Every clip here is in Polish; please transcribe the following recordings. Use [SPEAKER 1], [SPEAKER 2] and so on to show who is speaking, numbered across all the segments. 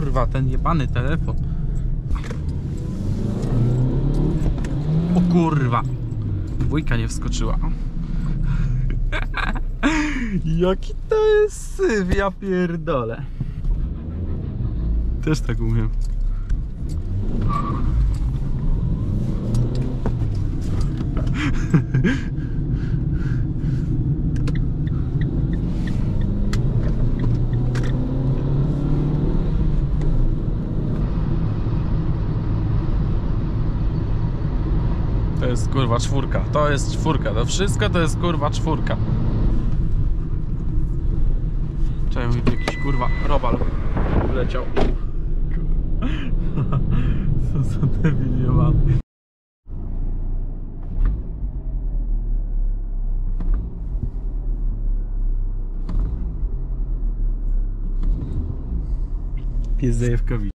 [SPEAKER 1] kurwa, ten jebany telefon. O kurwa. Dwójka nie wskoczyła. Jaki to jest syf, ja pierdolę. Też tak umiem. To jest kurwa czwórka, to jest czwórka, to wszystko to jest kurwa czwórka. Czemu mi tu jakiś kurwa robal wleciał. Co za debil jebany. Pies zajewkowi.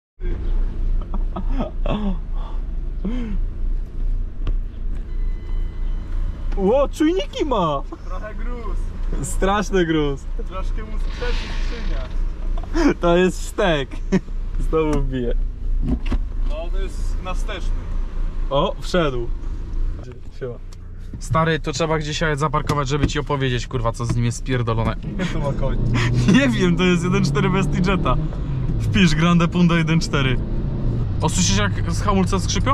[SPEAKER 1] Ło, czujniki ma!
[SPEAKER 2] Trochę gruz.
[SPEAKER 1] Straszny gruz.
[SPEAKER 2] Troszkę mu sprzedzi skrzynia.
[SPEAKER 1] To jest sztek. Znowu wbije.
[SPEAKER 2] No to jest następny.
[SPEAKER 1] O, wszedł. Siema. Stary, to trzeba gdzieś zaparkować, żeby ci opowiedzieć, kurwa, co z nim jest spierdolone.
[SPEAKER 2] To ma koń.
[SPEAKER 1] Nie wiem, to jest 1.4 bez Jetta. Wpisz Grande Punto 1.4. O, słyszysz jak z hamulce skrzypią?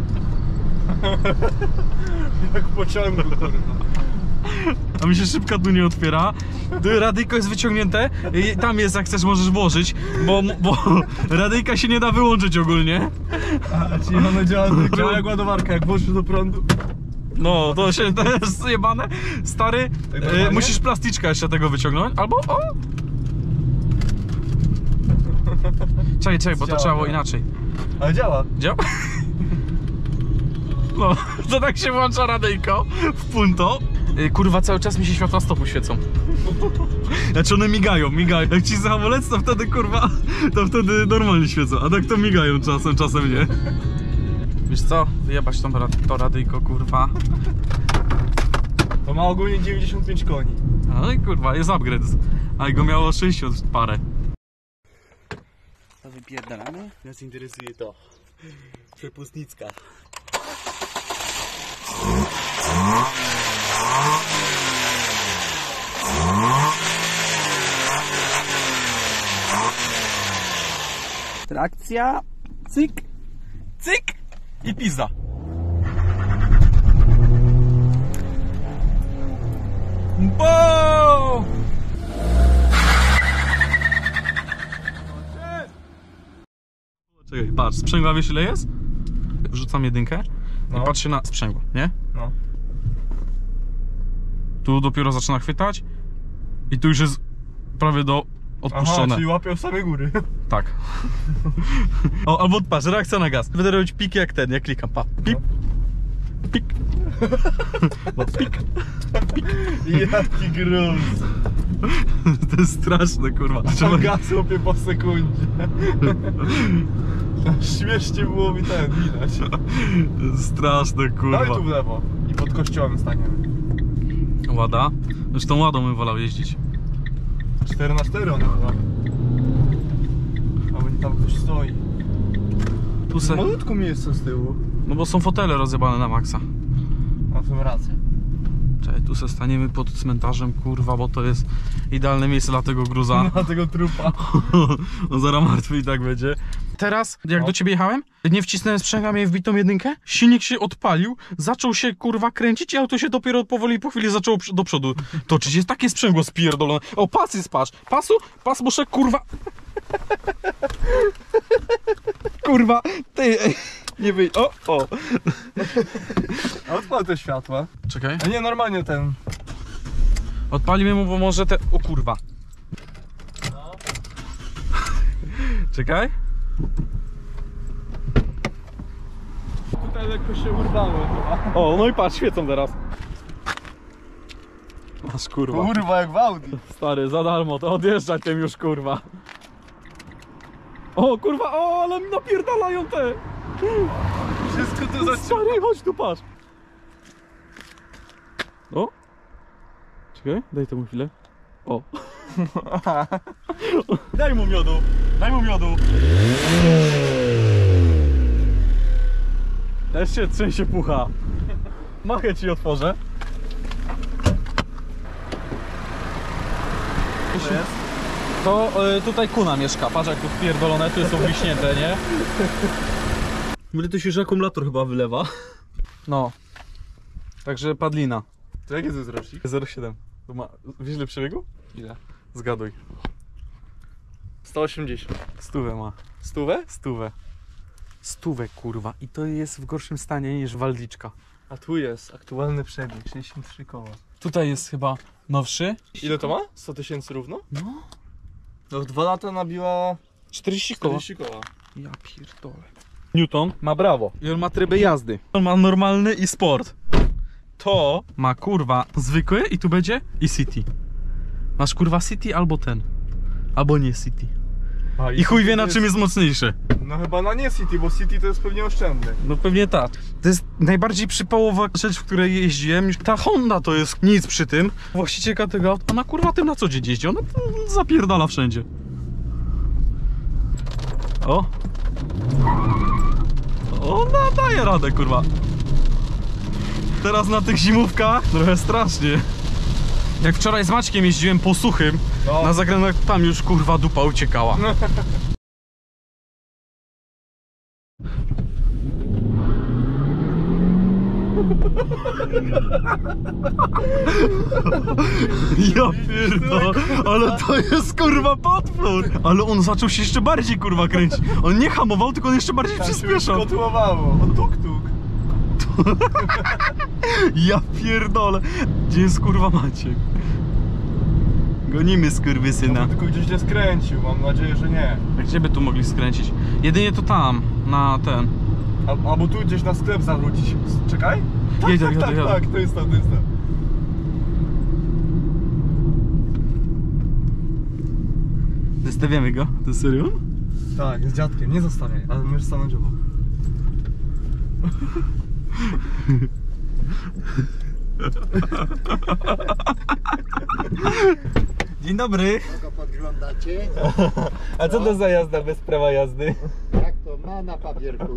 [SPEAKER 2] Jak w pociągu, kurwa.
[SPEAKER 1] A mi się szybka tu nie otwiera. Radyjko jest wyciągnięte. I tam jest, jak chcesz, możesz włożyć. Bo radyjka się nie da wyłączyć ogólnie.
[SPEAKER 2] A, czyli ona działa jak ładowarka, jak włożysz do prądu.
[SPEAKER 1] No, to się to jest zjebane. Stary,
[SPEAKER 2] Tak
[SPEAKER 1] musisz plasticzka jeszcze tego wyciągnąć. Albo o! Czekaj, bo to trzeba było inaczej.
[SPEAKER 2] Ale działa.
[SPEAKER 1] Działa? No, to tak się włącza radyjko w punto. Kurwa, cały czas mi się światła stopu świecą. Znaczy one migają. Jak ci hamulec, to wtedy kurwa, to wtedy normalnie świecą. A tak to migają czasem nie. Wiesz co? Wyjebać to radyjko, kurwa.
[SPEAKER 2] To ma ogólnie 95 koni.
[SPEAKER 1] No i kurwa, jest upgrade. A go miało 60 parę.
[SPEAKER 2] To wypierdalamy? Nas interesuje to. Przepustnicka.
[SPEAKER 1] Trakcja, cyk, cyk i pizza. Bo! Czekaj, patrz, sprzęgła wiesz ile jest? Wrzucam jedynkę i patrzcie na sprzęgło, nie?
[SPEAKER 2] No.
[SPEAKER 1] Tu dopiero zaczyna chwytać i tu już jest prawie do odpuszczone.
[SPEAKER 2] Aha, czyli łapią same góry.
[SPEAKER 1] Tak. O, albo patrz, reakcja na gaz. Będę robić pik jak ten, jak klikam, pa. Pik. Pik. No, pik. Pik.
[SPEAKER 2] Jaki gruz.
[SPEAKER 1] To jest straszne, kurwa.
[SPEAKER 2] Trzeba gaz łapie po sekundzie. Śmiesznie było mi ten, widać.
[SPEAKER 1] To jest straszne, kurwa.
[SPEAKER 2] Daj tu w lewo i pod kościołem staniemy.
[SPEAKER 1] Łada? Zresztą ładą bym wolał jeździć.
[SPEAKER 2] 4x4 one chyba. A tam ktoś stoi.
[SPEAKER 1] Tu se...
[SPEAKER 2] Malutko miejsce z tyłu.
[SPEAKER 1] No bo są fotele rozjebane na maksa.
[SPEAKER 2] Mam tą rację.
[SPEAKER 1] Czekaj, tu se staniemy pod cmentarzem, kurwa, bo to jest idealne miejsce dla tego gruza.
[SPEAKER 2] Na tego trupa.
[SPEAKER 1] On zaraz martwy i tak będzie. Teraz, jak do ciebie jechałem, nie wcisnąłem sprzęgła, miałem wbitą jedynkę, silnik się odpalił, zaczął się kurwa kręcić i auto się dopiero powoli po chwili zaczęło do przodu toczyć. Jest takie sprzęgło spierdolone. O, pas jest, patrz. Pas muszę kurwa... Kurwa, ty... Nie wyj... O!
[SPEAKER 2] A odpal te światła.
[SPEAKER 1] Czekaj.
[SPEAKER 2] A nie, normalnie ten.
[SPEAKER 1] Odpalimy mu, bo może te... O kurwa.
[SPEAKER 2] No.
[SPEAKER 1] Czekaj.
[SPEAKER 2] Tutaj lekko się urwało chyba.
[SPEAKER 1] O, no i patrz, świecą teraz. Masz kurwa.
[SPEAKER 2] Kurwa, jak w Audi.
[SPEAKER 1] Stary, za darmo, to odjeżdżaj tym już kurwa. O kurwa, o, ale mi napierdalają te.
[SPEAKER 2] Wszystko to za...
[SPEAKER 1] Stary, chodź tu, patrz. O. Czekaj, daj temu chwilę. O. Daj mu miodu, daj mu miodu. Też się trzęsie pucha. Machę ci otworzę. To tutaj kuna mieszka, patrz jak tu wpierdolone, tu są wiśnięte, nie? Mówię, to się już akumulator chyba wylewa. No. Także padlina.
[SPEAKER 2] To jaki to jest rocznik?
[SPEAKER 1] 0,7. To ma... Wiesz ile przebiegu?
[SPEAKER 2] Ile?
[SPEAKER 1] Zgaduj.
[SPEAKER 2] 180.
[SPEAKER 1] Stówę ma.
[SPEAKER 2] Stówę?
[SPEAKER 1] Stówę. Stówę, kurwa. I to jest w gorszym stanie niż Waldiczka.
[SPEAKER 2] A tu jest aktualny przebieg, 63 koła.
[SPEAKER 1] Tutaj jest chyba nowszy.
[SPEAKER 2] Ile to ma? 100 tysięcy równo?
[SPEAKER 1] No.
[SPEAKER 2] No w 2 lata nabiła
[SPEAKER 1] 40 koła.
[SPEAKER 2] 40 koła.
[SPEAKER 1] Ja pierdolę. Newton ma brawo. I on ma tryby jazdy. On ma normalny i sport. To ma kurwa zwykłe i tu będzie i city. Masz kurwa city albo ten. Albo nie city.
[SPEAKER 2] A,
[SPEAKER 1] I chuj
[SPEAKER 2] City
[SPEAKER 1] wie na
[SPEAKER 2] to
[SPEAKER 1] czym jest mocniejszy.
[SPEAKER 2] No chyba na nie City, bo City to jest pewnie oszczędny.
[SPEAKER 1] No pewnie tak. To jest najbardziej przypałowa rzecz, w której jeździłem. Ta Honda to jest nic przy tym. Właścicielka tego auta, ona kurwa tym na co dzień jeździ. Ona zapierdala wszędzie. O! Ona daje radę, kurwa. Teraz na tych zimówkach trochę strasznie. Jak wczoraj z Maćkiem jeździłem po suchym,
[SPEAKER 2] No.
[SPEAKER 1] na zakrętach tam już kurwa dupa uciekała. Ja pierdolę, ale to jest kurwa potwór. Ale on zaczął się jeszcze bardziej kurwa kręcić. On nie hamował, tylko on jeszcze bardziej przyspieszał.
[SPEAKER 2] Kotłowało. O tuk-tuk.
[SPEAKER 1] Ja pierdolę. Gdzie jest kurwa Maciek? Gonimy skurwysyna.
[SPEAKER 2] Tylko gdzieś nie skręcił, mam nadzieję, że nie.
[SPEAKER 1] A gdzie by tu mogli skręcić? Jedynie to tam, na ten.
[SPEAKER 2] Albo tu gdzieś na sklep zawrócić. Czekaj? Tak,
[SPEAKER 1] Jedzie,
[SPEAKER 2] tak,
[SPEAKER 1] jedzie,
[SPEAKER 2] tak,
[SPEAKER 1] jedzie.
[SPEAKER 2] tak, to jest to, to jest to.
[SPEAKER 1] Wystawiamy go? To serio?
[SPEAKER 2] Tak, z dziadkiem, nie zostawiaj, ale możesz stanąć obok.
[SPEAKER 1] Dzień dobry.
[SPEAKER 3] Kogo podglądacie?
[SPEAKER 2] A co to za jazda bez prawa jazdy?
[SPEAKER 3] Jak to ma na papierku?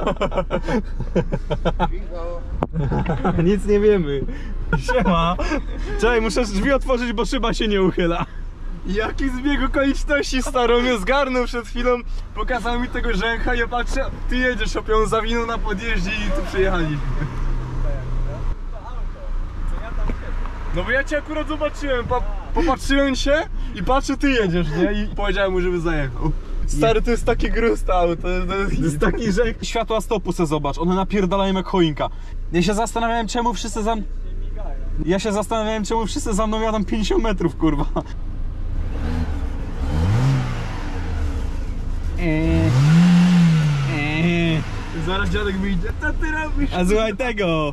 [SPEAKER 3] Cicho.
[SPEAKER 2] Nic nie wiemy.
[SPEAKER 1] Siema. Czekaj, muszę drzwi otworzyć, bo szyba się nie uchyla.
[SPEAKER 2] Jaki zbieg okoliczności, staro mnie zgarnął przed chwilą, pokazał mi tego rzęcha, ja patrzę, ty jedziesz, op ją zawinął na podjeździe i tu przyjechaliśmy. No bo ja cię akurat zobaczyłem, popatrzyłem się i patrzę, ty jedziesz, nie? I powiedziałem mu, żeby zajechał. Stary, to jest taki gruz to auto, to jest taki rzęch.
[SPEAKER 1] Światła stopu se zobacz, one napierdalają jak choinka. Ja się zastanawiałem, czemu wszyscy za mną jadą 50 metrów, kurwa.
[SPEAKER 2] Zaraz dziadek wyjdzie, co ty robisz?
[SPEAKER 1] A słuchaj tego.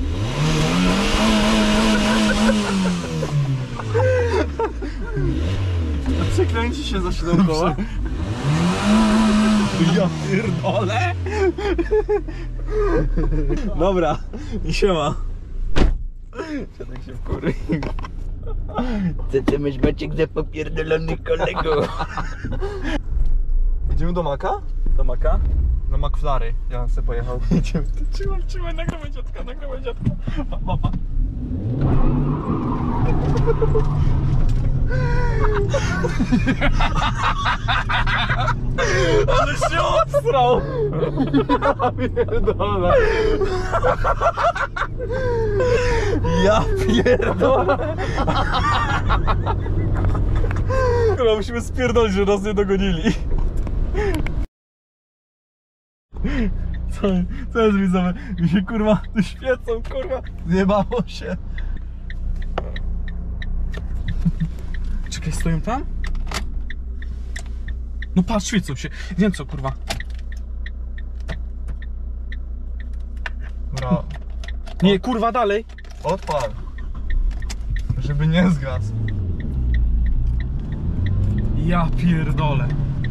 [SPEAKER 2] A przekręci się za 7 koła.
[SPEAKER 1] Ja pierdolę. Dobra, i siema.
[SPEAKER 2] Dziadek się wkury.
[SPEAKER 3] Chcecie mieć Maciek za popierdolony kolego?
[SPEAKER 2] Idziemy do Maka?
[SPEAKER 1] Do Maka?
[SPEAKER 2] Na McFlary, ja bym sobie pojechał. Idziemy.
[SPEAKER 1] Trzymaj, nagrywaj dziadka. Pa. Ale się obstrał!
[SPEAKER 2] Pierdolę.
[SPEAKER 1] Ja pierdolę! Kurwa, musimy spierdolić, że nas nie dogonili. Co jest, widzowie? Mi się kurwa tu świecą, kurwa.
[SPEAKER 2] Zjebało się.
[SPEAKER 1] Czekaj, stoją tam? No patrz, świecą się. Wiem co, kurwa.
[SPEAKER 2] Bro,
[SPEAKER 1] Nie, kurwa, dalej.
[SPEAKER 2] odpal. Żeby nie zgasł.
[SPEAKER 1] Ja pierdolę.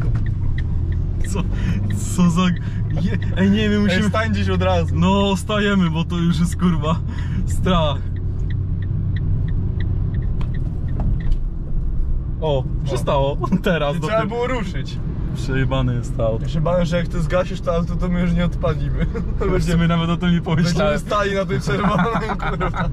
[SPEAKER 1] Co za... Ej, nie wiem,
[SPEAKER 2] Ej,
[SPEAKER 1] musimy...
[SPEAKER 2] stań gdzieś od razu.
[SPEAKER 1] No, stajemy, bo to już jest, kurwa, strach. O, przestało. Teraz
[SPEAKER 2] Trzeba
[SPEAKER 1] dopiero.
[SPEAKER 2] było ruszyć.
[SPEAKER 1] Przejebany jest to auto.
[SPEAKER 2] Ja się bałem, że jak to zgasisz to auto, to my już nie odpalimy.
[SPEAKER 1] Będziemy nawet o tym nie
[SPEAKER 2] Będziemy
[SPEAKER 1] pomyślałem.
[SPEAKER 2] stali na tej czerwonej, kurwa.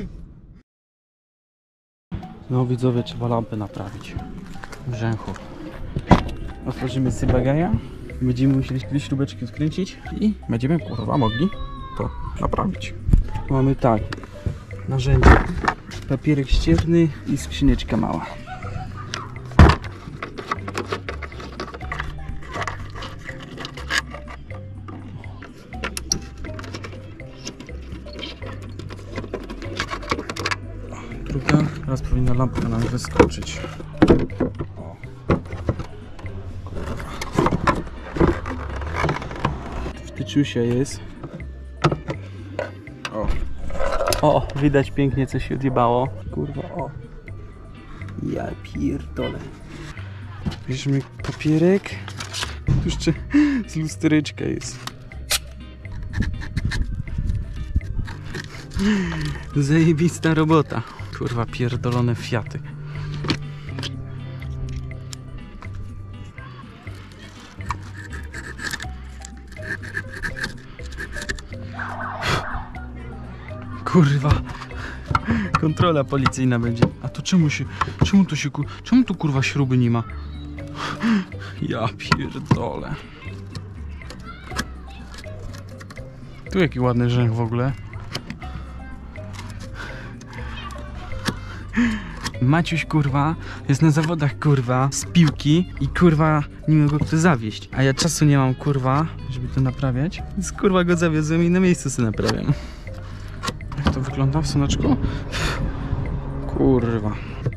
[SPEAKER 1] No widzowie, trzeba lampę naprawić. Brzęchu. Otworzymy zybagaja. Będziemy musieli dwie śrubeczki odkręcić i będziemy kurwa mogli to naprawić. Mamy tak, narzędzie, papierek ścierny i skrzyneczka mała. Druga, teraz powinna lampka nam wyskoczyć. O. Wtyczusia jest. O. O, widać pięknie, co się odjebało. Kurwa, o. Ja pierdolę. Bierzemy papierek. Tu jeszcze z lustereczka jest. Zajebista robota. Kurwa, pierdolone Fiaty. Kurwa. Kontrola policyjna będzie. A to czemu tu kurwa śruby nie ma? Ja pierdolę. Tu jaki ładny rzęch w ogóle. Maciuś kurwa jest na zawodach kurwa z piłki i kurwa nie mogę go kto zawieźć. A ja czasu nie mam kurwa, żeby to naprawiać. Więc kurwa go zawiozłem i na miejscu sobie naprawiam. Jak to wygląda w słoneczku? Kurwa.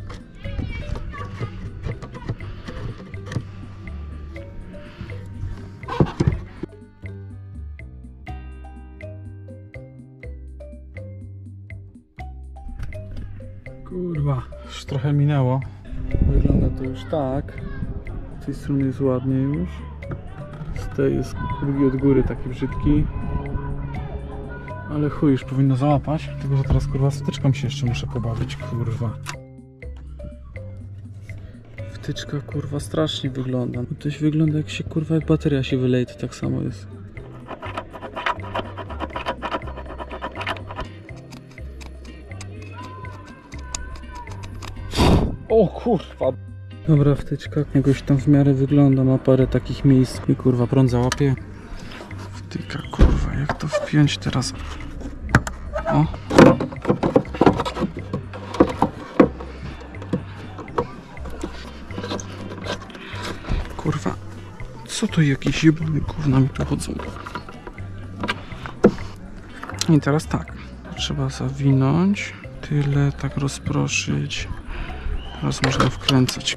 [SPEAKER 1] Kurwa, już trochę minęło. Wygląda to już tak. Z tej strony jest ładnie już. Z tej jest drugi od góry taki brzydki. Ale chuj, już powinno załapać. Tylko że teraz kurwa z wtyczką się jeszcze muszę pobawić, kurwa. Wtyczka kurwa strasznie wygląda. No to się wygląda jak się kurwa jak bateria się wyleje, to tak samo jest. O kurwa. Dobra, wtyczka jakoś tam w miarę wygląda, ma parę takich miejsc i kurwa prąd załapie. Wtyka kurwa, jak to wpiąć teraz? O. Kurwa. Co to jakieś jebane gówna mi tu chodzą? I teraz tak. Trzeba zawinąć. Tyle tak rozproszyć. Teraz można wkręcać.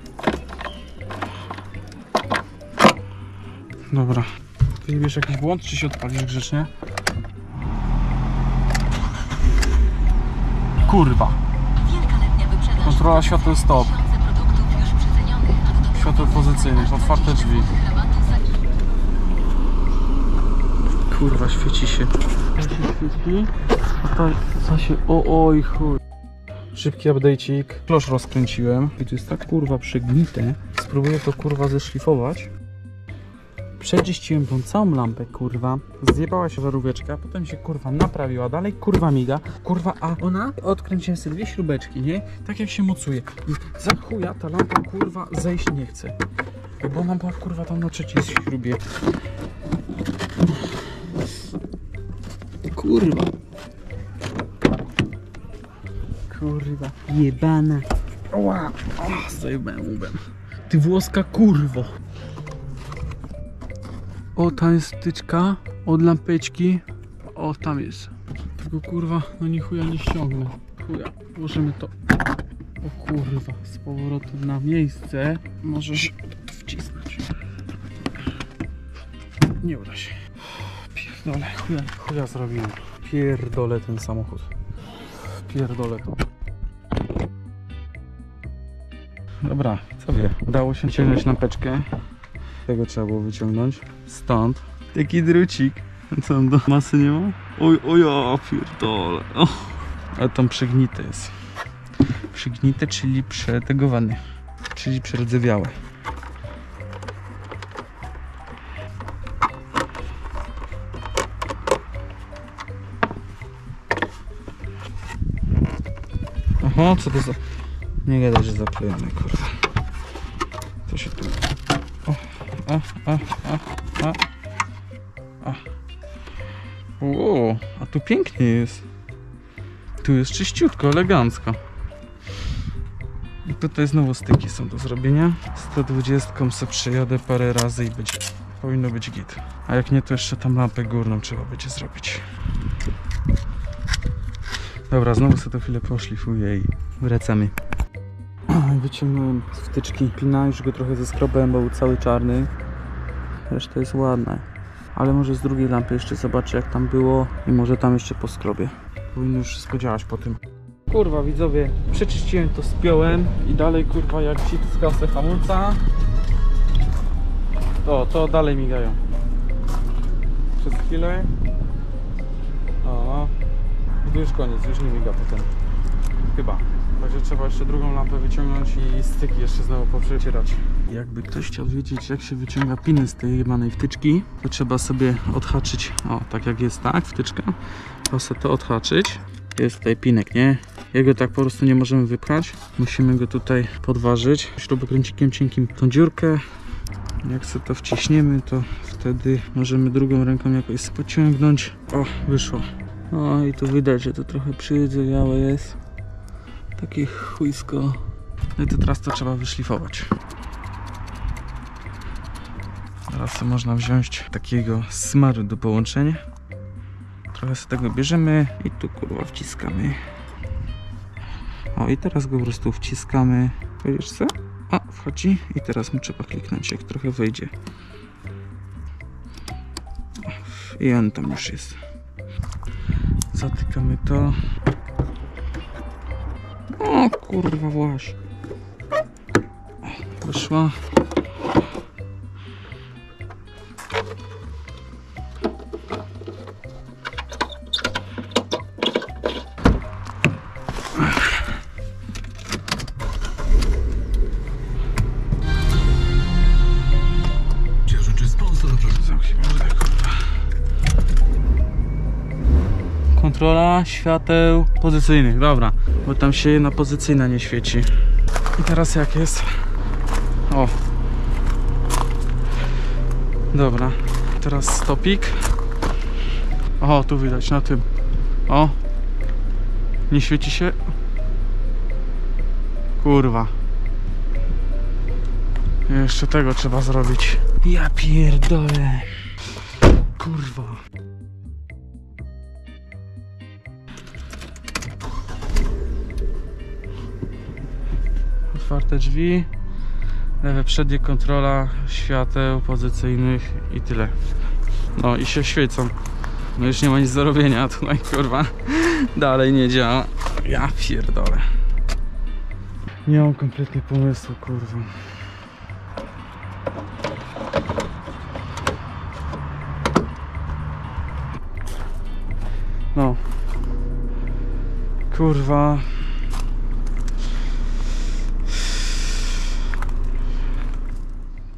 [SPEAKER 1] Dobra. Wyjebiesz jakiś błąd, czy się odpalisz grzecznie? Kurwa. Kontrola światła stop. Światło pozycyjne, otwarte drzwi. Kurwa, świeci się. Świeci. A to się... Oj chuj. Szybki update'ik. Klosz rozkręciłem. I to jest tak kurwa przegnite. Spróbuję to kurwa zeszlifować. Przeczyściłem tą całą lampę, kurwa. Zjebała się żaróweczka, potem się kurwa naprawiła, dalej kurwa miga. Kurwa, a ona odkręciłem sobie dwie śrubeczki, nie? Tak jak się mocuje. I za chuja ta lampa kurwa zejść nie chce. Bo ona była kurwa tam na trzeciej śrubie. Kurwa. Kurwa. Jebana. Oła. Zajebałem łbem. Ty włoska kurwo. O, tam jest wtyczka od lampeczki. O, tam jest. Tylko kurwa, no ni chuja nie ściągnę. Chuja, włożymy to. O kurwa, z powrotem na miejsce. Możesz to wcisnąć. Nie uda się. Pierdolę, chuja zrobiłem. Pierdolę ten samochód. Pierdolę to. Dobra, co wie, udało się ciągnąć lampeczkę. Tego trzeba było wyciągnąć. Stąd. Taki drucik. Co tam do masy nie ma? Oj, ja pierdolę. Ale tam przegnite jest. Przegnite, czyli przetegowany. czyli przerdzewiałe. Oho, co to za... Nie gadaj, że zaklejone, kurwa. Co się tu... O, a tu pięknie jest. Tu jest czyściutko, elegancko. I tutaj znowu styki są do zrobienia. 120 sobie przejadę parę razy i będzie, powinno być git. A jak nie, to jeszcze tam lampę górną trzeba będzie zrobić. Dobra, znowu sobie to chwilę poszlifuję i wracamy. Wyciągnąłem z wtyczki pina, już go trochę zeskrobałem, bo był cały czarny. Reszta jest ładna. Ale może z drugiej lampy jeszcze zobaczę, jak tam było i może tam jeszcze poskrobię. Powinno już wszystko działać po tym. Kurwa, widzowie, przeczyściłem to, spiąłem i dalej, kurwa, jak wciskam sobie hamulca, to dalej migają. Przez chwilę. O, i tu już koniec, już nie miga potem. Chyba. Także trzeba jeszcze drugą lampę wyciągnąć i styki jeszcze znowu poprzecierać. Jakby ktoś chciał wiedzieć, jak się wyciąga piny z tej jebanej wtyczki, to trzeba sobie odhaczyć, o, tak jak jest, tak, wtyczka, to sobie to odhaczyć. Jest tutaj pinek, nie? Jego tak po prostu nie możemy wypchać. Musimy go tutaj podważyć śrubokręcikiem cienkim tą dziurkę. Jak sobie to wciśniemy, to wtedy możemy drugą ręką jakoś pociągnąć. O, wyszło. O, i tu widać, że to trochę przyrdzewiałe jest. Takie chujsko. No i to teraz to trzeba wyszlifować. Teraz sobie można wziąć takiego smaru do połączenia. Trochę sobie tego bierzemy i tu, kurwa, wciskamy. O, i teraz go po prostu wciskamy. Widzisz co? O, wchodzi i teraz mu trzeba kliknąć, jak trochę wejdzie. I on tam już jest. Zatykamy to. O, kurwa, właśnie. Wyszła. Kontrola świateł pozycyjnych, dobra, bo tam się jedna pozycyjna nie świeci. I teraz jak jest? O, dobra, teraz stopik. O, tu widać na tym. O, nie świeci się. Kurwa. Jeszcze tego trzeba zrobić. Ja pierdolę. Kurwa. Otwarte drzwi, lewe przednie, kontrola świateł pozycyjnych i tyle. No i się świecą. No już nie ma nic do robienia tutaj, kurwa. Dalej nie działa. Ja pierdolę. Nie mam kompletnie pomysłu, kurwa. No. Kurwa.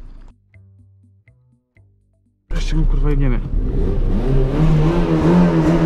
[SPEAKER 1] Wreszcie mu, kurwa, jebniemy.